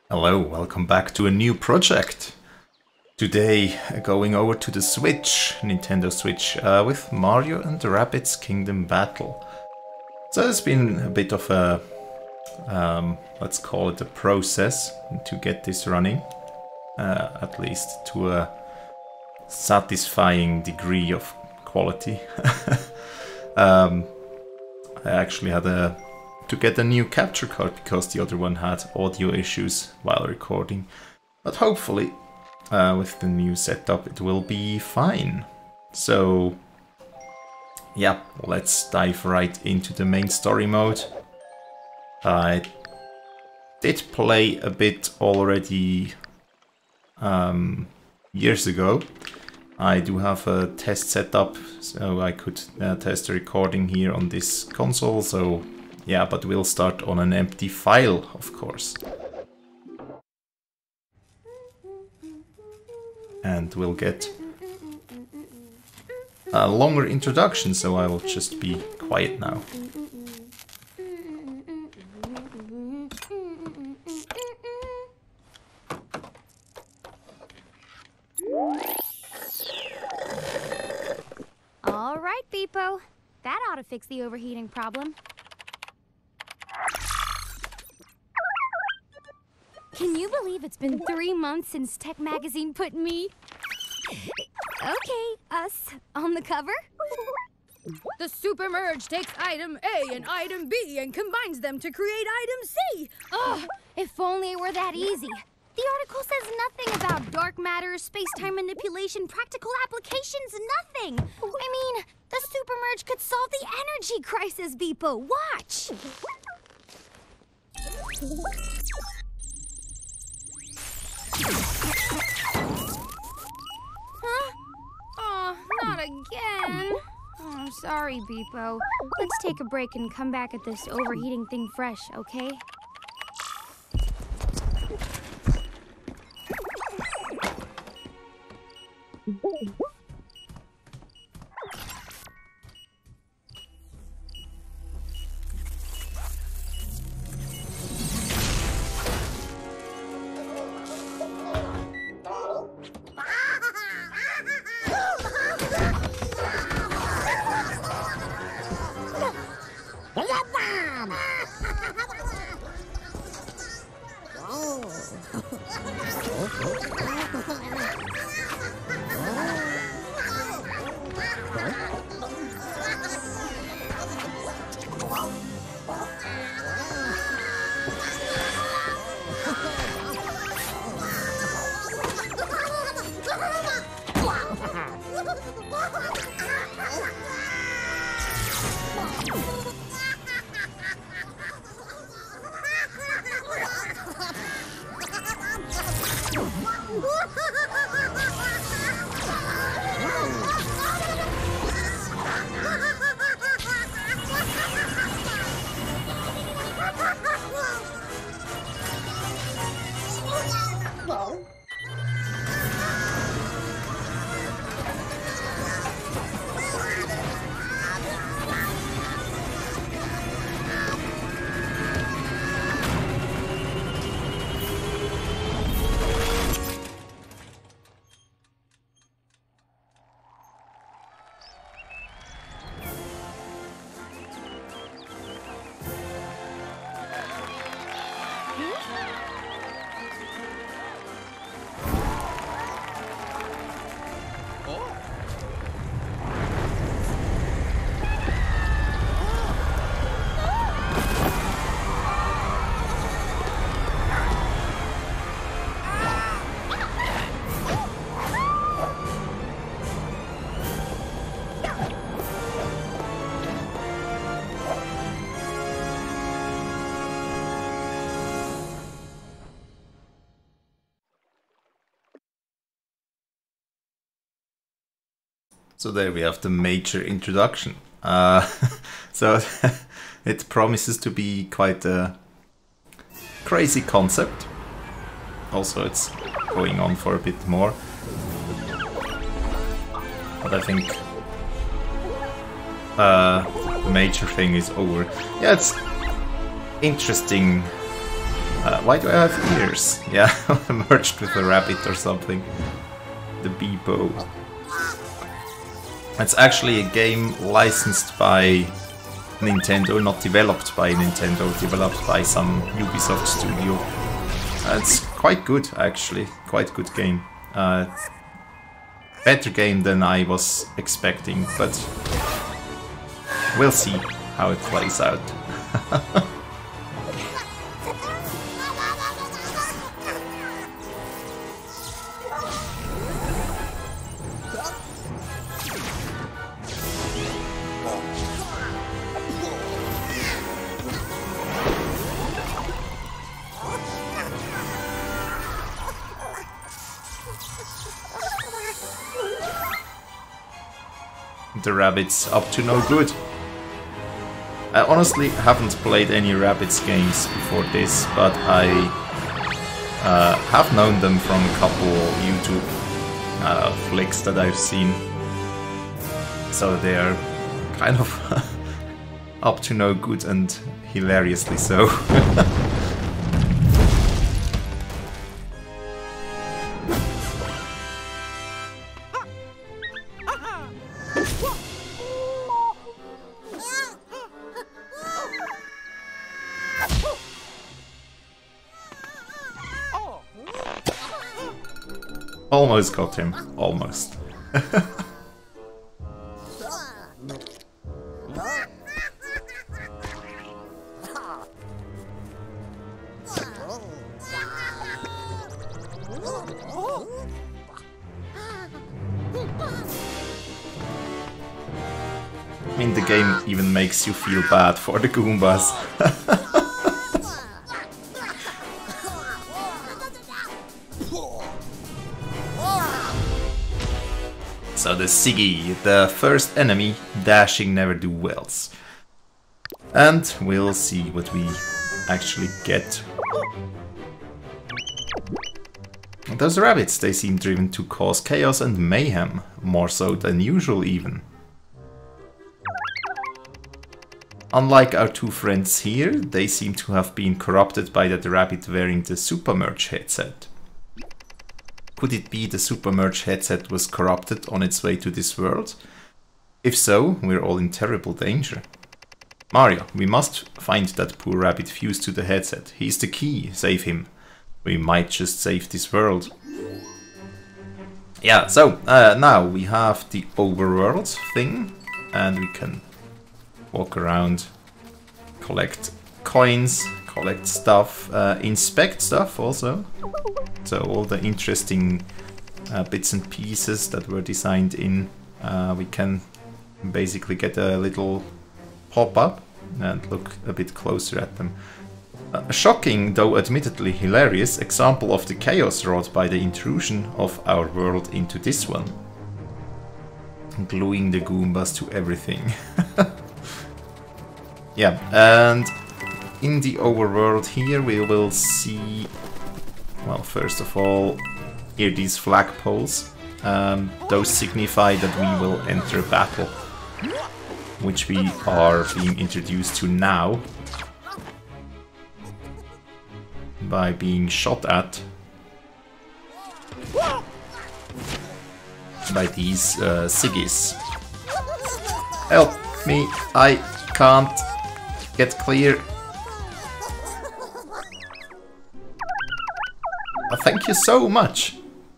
Hello, welcome back to a new project. Today going over to the Switch, Nintendo Switch, with Mario and Rabbids Kingdom Battle. So it's been a bit of a, let's call it a process to get this running, at least to a satisfying degree of quality. I actually had to get a new capture card because the other one had audio issues while recording. But hopefully, with the new setup, it will be fine. So, yeah, let's dive right into the main story mode. I did play a bit already years ago. I do have a test setup, so I could test the recording here on this console, so yeah, but we'll start on an empty file, of course. And we'll get a longer introduction, so I will just be quiet now. All right, Beepo. That ought to fix the overheating problem. Can you believe it's been 3 months since Tech Magazine put me... us on the cover? The Super Merge takes item A and item B and combines them to create item C. Ugh, if only it were that easy. The article says nothing about dark matter, space-time manipulation, practical applications, nothing. I mean, the Super Merge could solve the energy crisis, Beepo. Watch. Huh? Oh, not again. Oh, I'm sorry, Beepo. Let's take a break and come back at this overheating thing fresh, okay? So there we have the major introduction. So it promises to be quite a crazy concept. Also, it's going on for a bit more. But I think the major thing is over. Yeah, it's interesting Why do I have ears? Yeah, merged with a rabbit or something. The Beebo. It's actually a game licensed by Nintendo, not developed by Nintendo, developed by some Ubisoft studio. It's quite good, actually. Quite good game. Better game than I was expecting, but we'll see how it plays out. The rabbit's up to no good. I honestly haven't played any Rabbids games before this, but I have known them from a couple YouTube flicks that I've seen. So they are kind of up to no good and hilariously so. Almost got him. Almost. I mean, the game even makes you feel bad for the Goombas. So the Siggy, the first enemy, dashing ne'er-do-wells. And we'll see what we actually get. Those rabbits, they seem driven to cause chaos and mayhem, more so than usual even. Unlike our two friends here, they seem to have been corrupted by that rabbit wearing the Supermerge headset. Could it be the Supermerge headset was corrupted on its way to this world? If so, we're all in terrible danger. Mario, we must find that poor rabbit fused to the headset. He's the key, save him. We might just save this world. Yeah, so now we have the overworld thing, and we can walk around, collect coins, collect stuff, inspect stuff also. So all the interesting bits and pieces that were designed in, we can basically get a little pop-up and look a bit closer at them. A shocking, though admittedly hilarious, example of the chaos wrought by the intrusion of our world into this one. Gluing the Goombas to everything. Yeah, and in the overworld here we will see, well, first of all, here these flagpoles. Those signify that we will enter a battle, which we are being introduced to now by being shot at by these Siggies. Help me, I can't get clear. Thank you so much.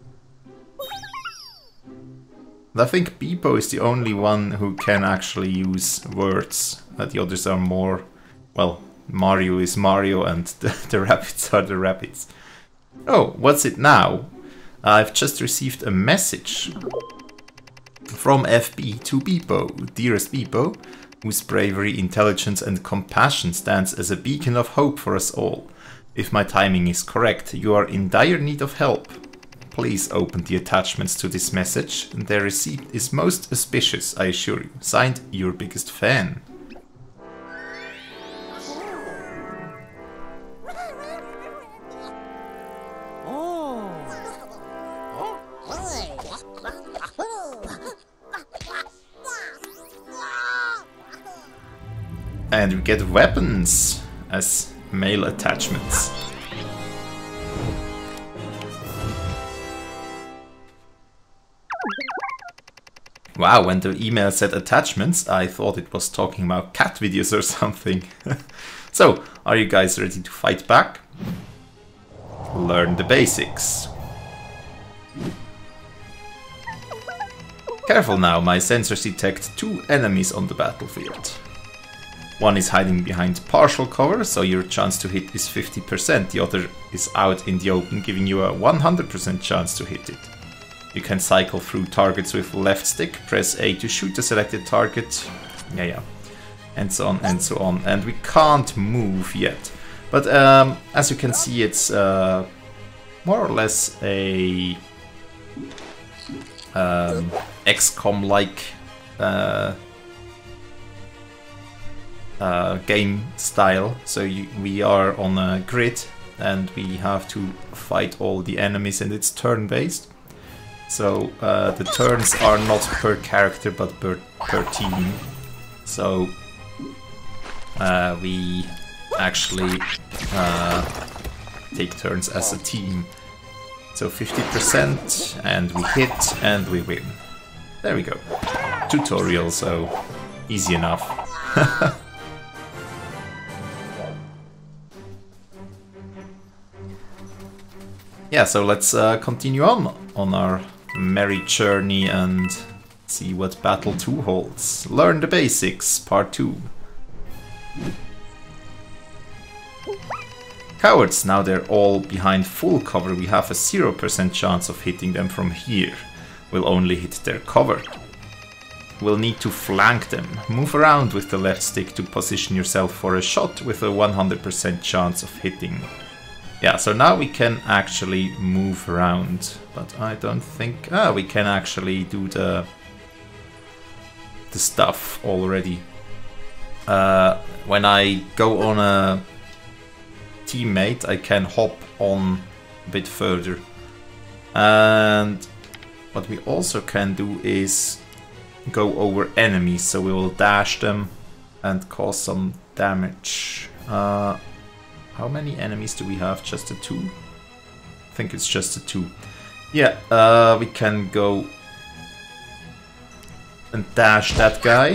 I think Beebo is the only one who can actually use words. The others are more, well, Mario is Mario and the rabbits are the rabbits. Oh, what's it now? I've just received a message from FB to Beebo. Dearest Beebo, whose bravery, intelligence and compassion stands as a beacon of hope for us all. If my timing is correct, you are in dire need of help. Please open the attachments to this message. Their receipt is most auspicious, I assure you. Signed, your biggest fan. And we get weapons as mail attachments. Wow, when the email said attachments, I thought it was talking about cat videos or something. So, are you guys ready to fight back? Learn the basics. Careful now, my sensors detect 2 enemies on the battlefield. One is hiding behind partial cover, so your chance to hit is 50%. The other is out in the open, giving you a 100% chance to hit it. You can cycle through targets with left stick, press A to shoot the selected target. Yeah. And so on and so on. And we can't move yet. But as you can see, it's more or less a XCOM-like game style. So we are on a grid and we have to fight all the enemies, and it's turn-based. So the turns are not per character but per team. So we actually take turns as a team. So 50% and we hit and we win. There we go. Tutorial, so easy enough. Yeah, so let's continue on our merry journey and see what Battle 2 holds. Learn the basics, part 2. Cowards, now they're all behind full cover, we have a 0% chance of hitting them from here. We'll only hit their cover. We'll need to flank them. Move around with the left stick to position yourself for a shot with a 100% chance of hitting. Yeah, so now we can actually move around, but I don't think... we can actually do the stuff already. When I go on a teammate, I can hop on a bit further. And what we also can do is go over enemies, so we will dash them and cause some damage. How many enemies do we have? Just a 2? I think it's just a 2. Yeah, we can go and dash that guy.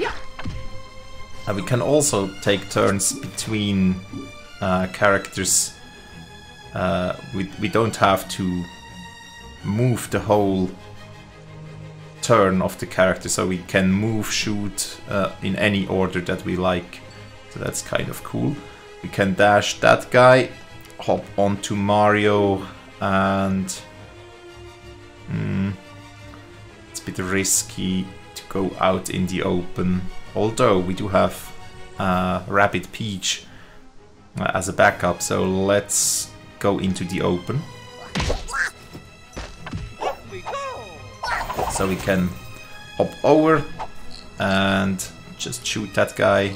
We can also take turns between characters. We don't have to move the whole turn of the character, so we can move, shoot in any order that we like. So that's kind of cool. We can dash that guy, hop onto Mario, and it's a bit risky to go out in the open. Although we do have Rabbid Peach as a backup, so let's go into the open. So we can hop over and just shoot that guy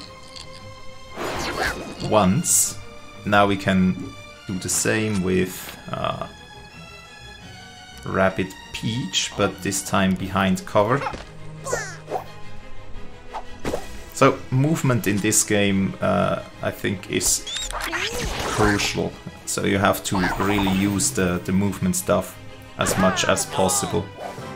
once. Now we can do the same with Rabbid Peach, but this time behind cover. So movement in this game I think is crucial, so you have to really use the movement stuff as much as possible.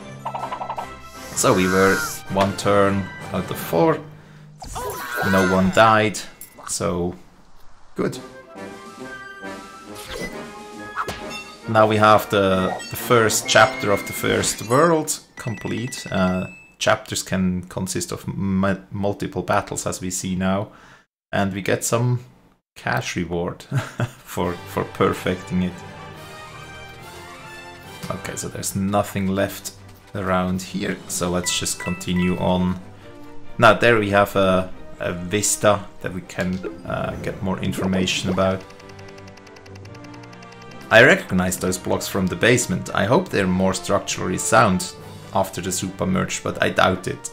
So we were 1 turn out of 4, no one died, so good. Now we have the first chapter of the first world complete. Chapters can consist of multiple battles, as we see now, and we get some cash reward for perfecting it. Okay, so there's nothing left around here, so let's just continue on. Now there we have a vista that we can get more information about. I recognize those blocks from the basement. I hope they're more structurally sound after the super merge, but I doubt it.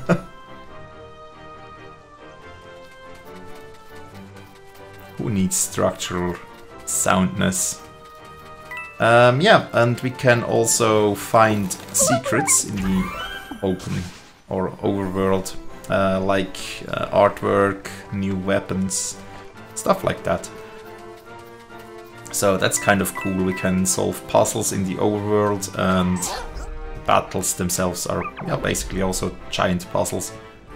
Who needs structural soundness? Yeah, and we can also find secrets in the open or overworld, like artwork, new weapons, stuff like that. So that's kind of cool. We can solve puzzles in the overworld and battles themselves are basically also giant puzzles.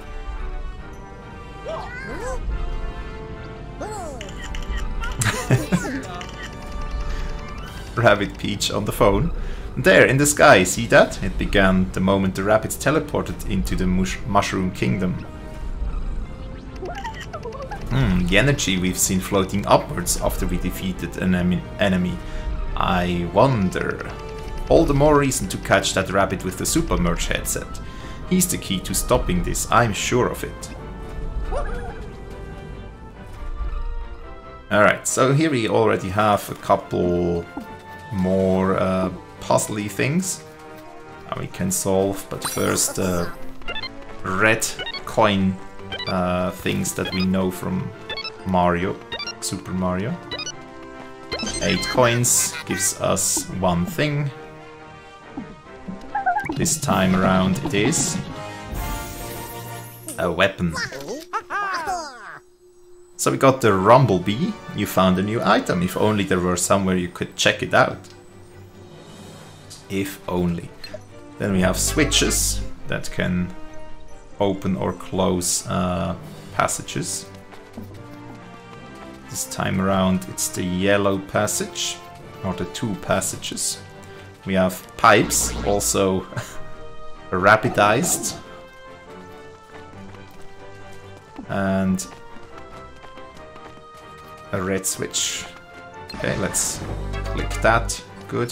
Rabbit Peach on the phone. There, in the sky, see that? It began the moment the rabbits teleported into the Mushroom Kingdom. The energy we've seen floating upwards after we defeated an enemy. I wonder... All the more reason to catch that rabbit with the Supermerge headset. He's the key to stopping this, I'm sure of it. Alright, so here we already have a couple more puzzly things we can solve, but first red coin things that we know from Mario, Super Mario. 8 coins gives us one thing. This time around it is a weapon. So we got the Rumblebee. You found a new item. If only there were somewhere you could check it out. If only. Then we have switches that can open or close passages. This time around it's the yellow passage, or the 2 passages. We have pipes, also rapidized. And a red switch. Okay, let's click that. Good.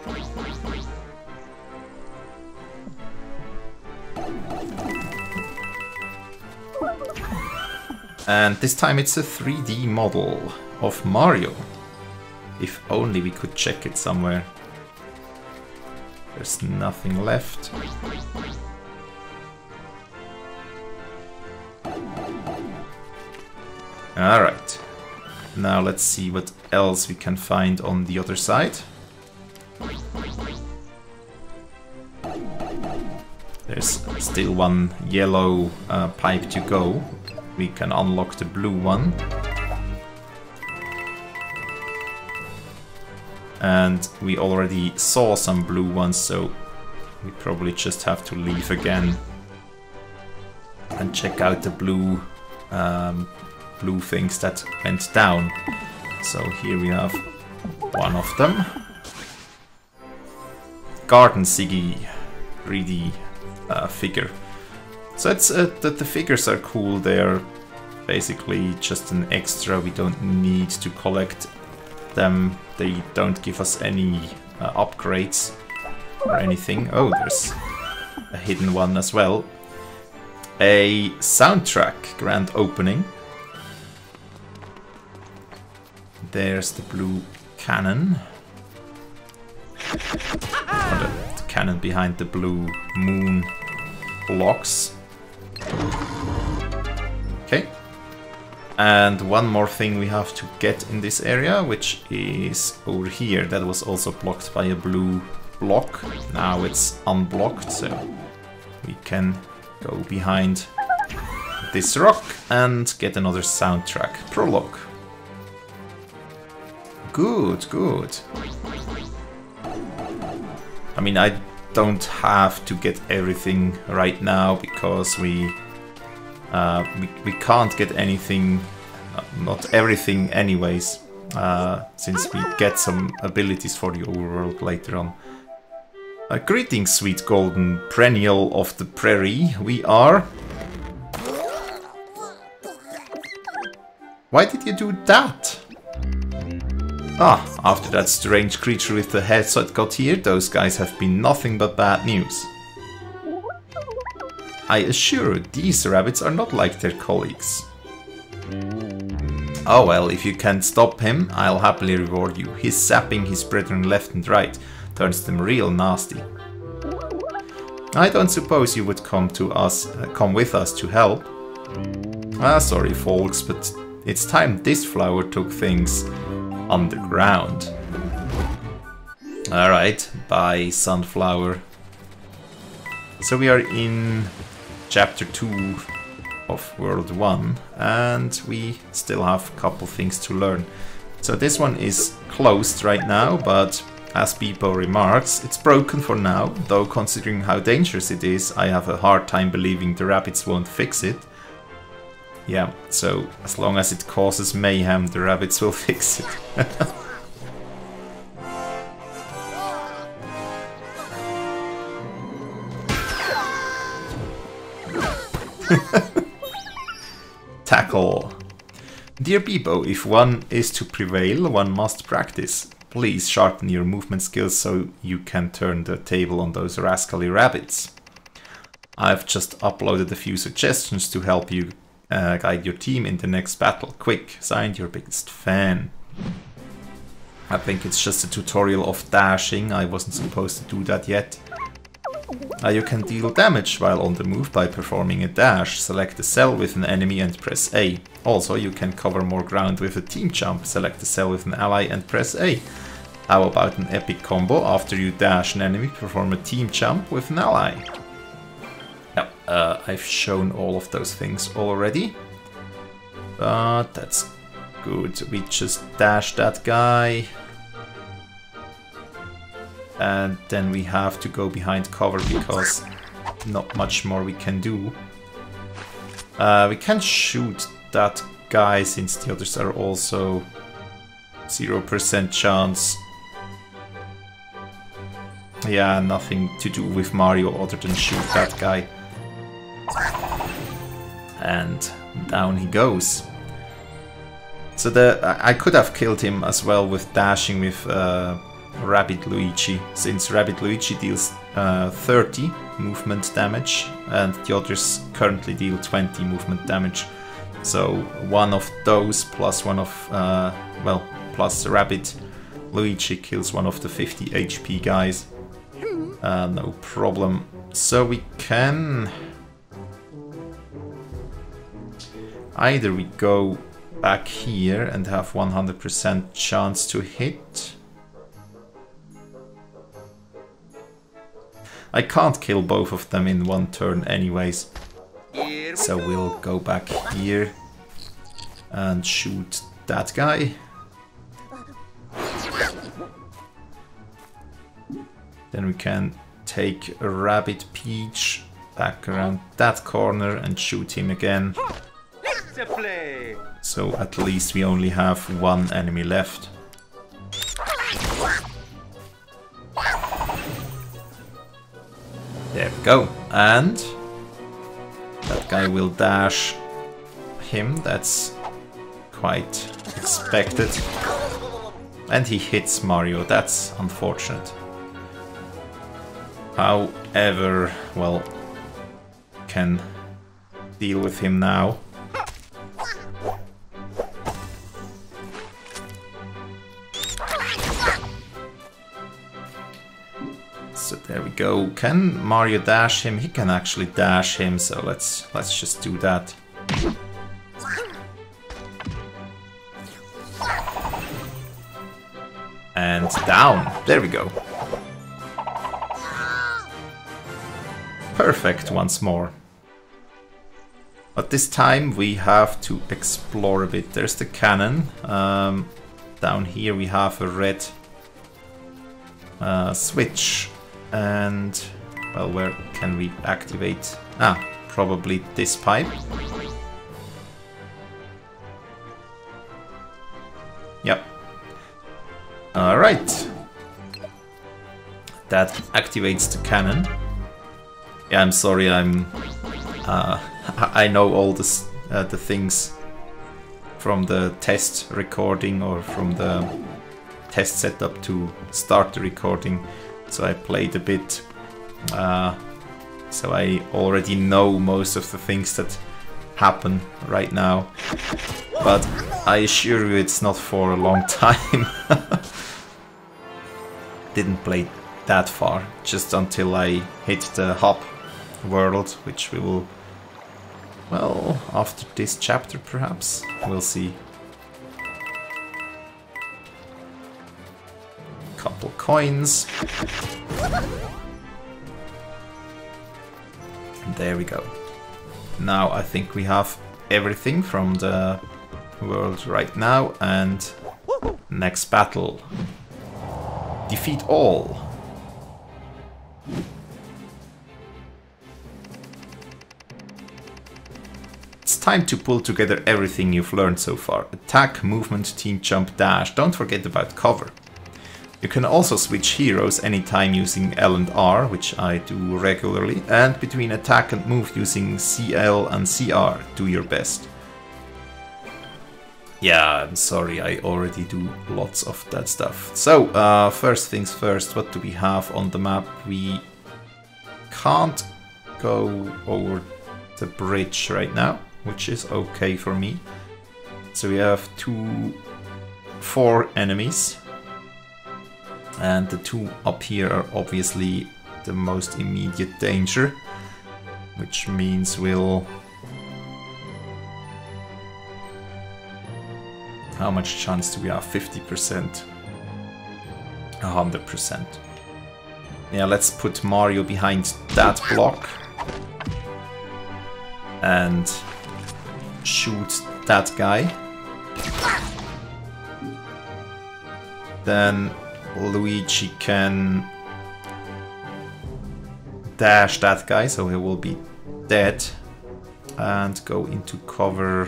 And this time it's a 3D model of Mario. If only we could check it somewhere. There's nothing left. Alright. Now let's see what else we can find on the other side. There's still one yellow pipe to go. We can unlock the blue one. And we already saw some blue ones, so we probably just have to leave again and check out the blue blue things that went down. So here we have one of them. Garden Siggy 3D figure. So it's the figures are cool. They're basically just an extra. We don't need to collect them. They don't give us any upgrades or anything. Oh, there's a hidden one as well. A soundtrack grand opening. There's the blue cannon. Or the cannon behind the blue moon blocks. Okay. And one more thing we have to get in this area, which is over here. That was also blocked by a blue block. Now it's unblocked, so we can go behind this rock and get another soundtrack. Prologue. Good, good. I mean, I don't have to get everything right now because we can't get anything, not everything anyways, since we get some abilities for the overworld later on. Greetings, sweet golden perennial of the prairie. We are... Why did you do that? Ah, after that strange creature with the headset got here, those guys have been nothing but bad news. I assure you, these rabbits are not like their colleagues. Oh well, if you can't stop him, I'll happily reward you. He's sapping his brethren left and right, turns them real nasty. I don't suppose you would come with us to help. Ah, sorry folks, but it's time this flower took things underground. Alright, bye Sunflower. So we are in Chapter 2 of World 1 and we still have a couple things to learn. So this one is closed right now, but As Beebo remarks, it's broken for now, though considering how dangerous it is, I have a hard time believing the rabbits won't fix it. Yeah, so as long as it causes mayhem, the rabbits will fix it. Tackle. Dear Beebo, if one is to prevail, one must practice. Please sharpen your movement skills so you can turn the table on those rascally rabbits. I've just uploaded a few suggestions to help you guide your team in the next battle. Quick, signed, your biggest fan. I think it's just a tutorial of dashing. I wasn't supposed to do that yet. You can deal damage while on the move by performing a dash. Select a cell with an enemy and press A. Also, you can cover more ground with a team jump. Select a cell with an ally and press A. How about an epic combo? After you dash an enemy, perform a team jump with an ally. Now, I've shown all of those things already. But that's good. We just dash that guy. And then we have to go behind cover because not much more we can do. We can shoot that guy since the others are also 0% chance. Yeah, nothing to do with Mario other than shoot that guy. And down he goes. So I could have killed him as well with dashing with Rabbit Luigi, since Rabbit Luigi deals 30 movement damage and the others currently deal 20 movement damage. So one of those plus one of, well, plus Rabbit Luigi kills one of the 50 HP guys. No problem. So we can... either we go back here and have 100% chance to hit. I can't kill both of them in one turn anyways. So we'll go back here and shoot that guy. Then we can take a Rabbit Peach back around that corner and shoot him again. So at least we only have one enemy left. There we go. And that guy will dash him. That's quite expected. And he hits Mario. That's unfortunate. However, well, can deal with him now. So there we go. Can Mario dash him? He can actually dash him, so let's just do that. And down. There we go. Perfect once more. But this time we have to explore a bit. There's the cannon. Down here we have a red switch. And, well, where can we activate? Ah, probably this pipe. Yep. Alright. That activates the cannon. Yeah, I'm sorry, I know all this, the things from the test recording or from the test setup to start the recording. So I played a bit, so I already know most of the things that happen right now. But I assure you it's not for a long time. Didn't play that far, just until I hit the hub world, which we will, well, after this chapter perhaps, we'll see. Couple coins. And there we go. Now I think we have everything from the world right now, and next battle. Defeat all. It's time to pull together everything you've learned so far. Attack, movement, team jump, dash. Don't forget about cover. You can also switch heroes anytime using L and R, which I do regularly, and between attack and move using CL and CR. Do your best. Yeah, I'm sorry, I already do lots of that stuff. So, first things first, what do we have on the map? We can't go over the bridge right now, which is okay for me. So we have 4 enemies. And the 2 up here are obviously the most immediate danger, which means we'll... How much chance do we have? 50%. 100%. Yeah, let's put Mario behind that block. And shoot that guy. Then Luigi can dash that guy, so he will be dead, and go into cover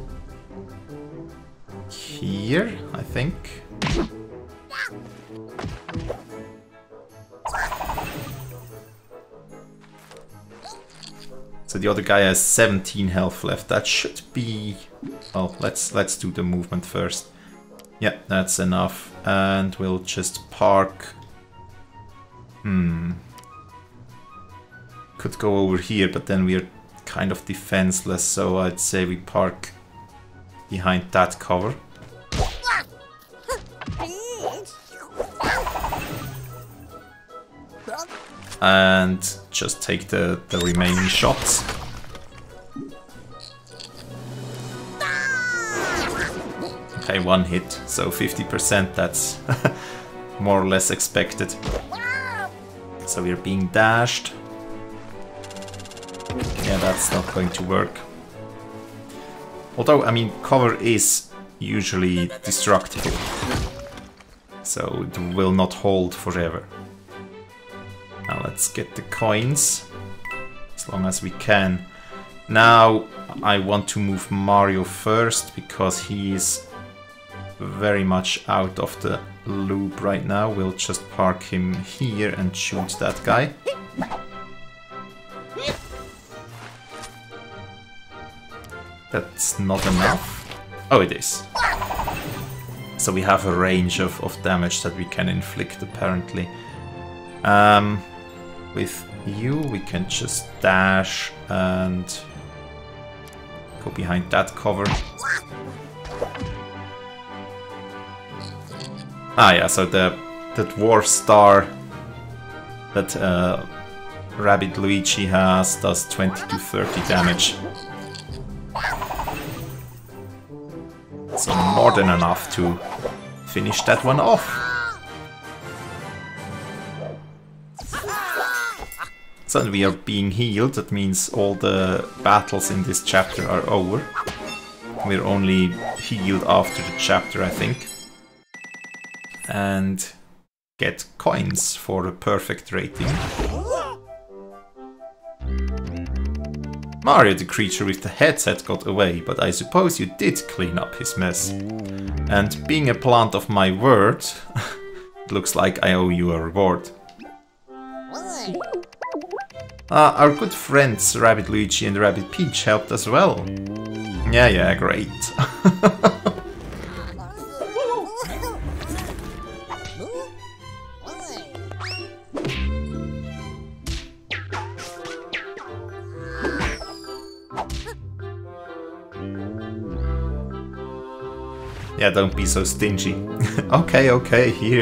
here, I think. So the other guy has 17 health left. That should be... Oh, let's do the movement first. Yeah, that's enough. And we'll just park... Could go over here, but then we're kind of defenseless, so I'd say we park behind that cover. And just take the remaining shots. Okay, 1 hit, so 50%, that's more or less expected. So we're being dashed. Yeah, that's not going to work. Although, I mean, cover is usually destructible. So it will not hold forever. Now let's get the coins, as long as we can. Now I want to move Mario first, because he is very much out of the loop right now. We'll just park him here and shoot that guy. That's not enough. Oh, it is. So we have a range of damage that we can inflict, apparently. With you, we can just dash and go behind that cover. Ah, yeah, so the dwarf star that Rabbid Luigi has does 20 to 30 damage. So more than enough to finish that one off. So we are being healed, that means all the battles in this chapter are over. We're only healed after the chapter, I think. And get coins for a perfect rating. Mario the creature with the headset got away, but I suppose you did clean up his mess. And being a plant of my word, it looks like I owe you a reward. Our good friends Rabbid Luigi and Rabbid Peach helped as well. Yeah, great. Yeah, don't be so stingy. Okay, here.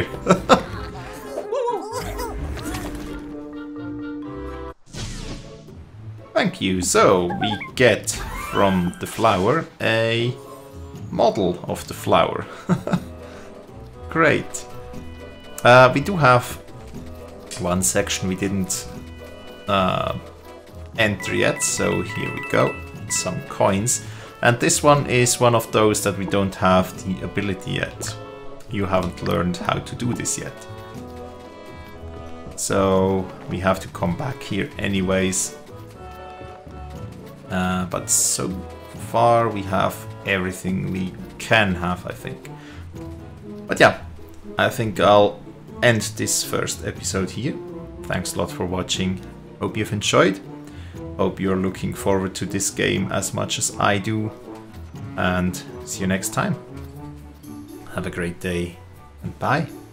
Thank you. So, we get from the flower a model of the flower. Great. We do have one section we didn't enter yet, so here we go. Some coins. And this one is one of those that we don't have the ability yet. You haven't learned how to do this yet. so we have to come back here anyways. But so far we have everything we can have, I think. But yeah, I think I'll end this first episode here. Thanks a lot for watching. Hope you've enjoyed. Hope you're looking forward to this game as much as I do. And see you next time. Have a great day and bye.